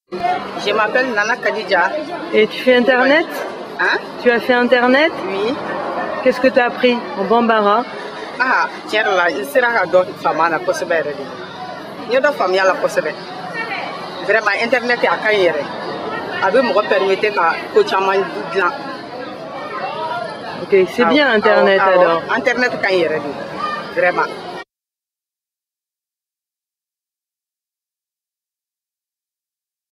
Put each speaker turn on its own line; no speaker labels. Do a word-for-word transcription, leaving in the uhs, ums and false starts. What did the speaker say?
Je m'appelle Nana Kadidja.
Et tu fais internet?
Hein?
Tu as fait internet?
Oui.
Qu'est-ce que tu as appris en Bambara?
Ah, tiens là, il sera à d'autres femmes à la possibilité. Il y a d'autres familles à la possibilité. Vraiment, internet est à Kaïre. Avec me permettre que coach à man blanc.
Ok, c'est bien internet alors.
Internet Kaïre, vraiment.